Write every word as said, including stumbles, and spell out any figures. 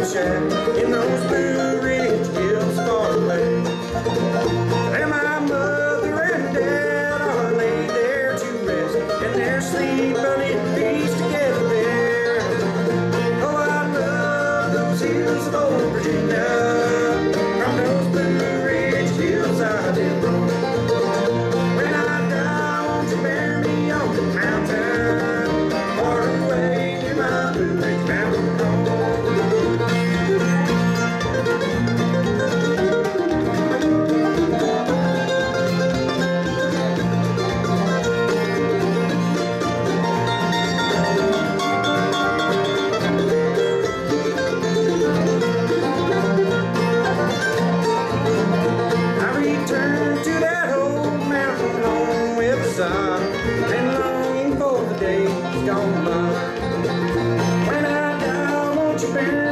shack in those Blue Ridge hills far away. There my mother and dad are laid there to rest, and they're sleeping in peace together there. Oh, I love those hills of old Virginia. From those Blue Ridge hills I did roam. When I die, won't you bury me on the mountain, far away near my Blue Ridge mountain home. And longing for the days gone by. When I die, won't you bury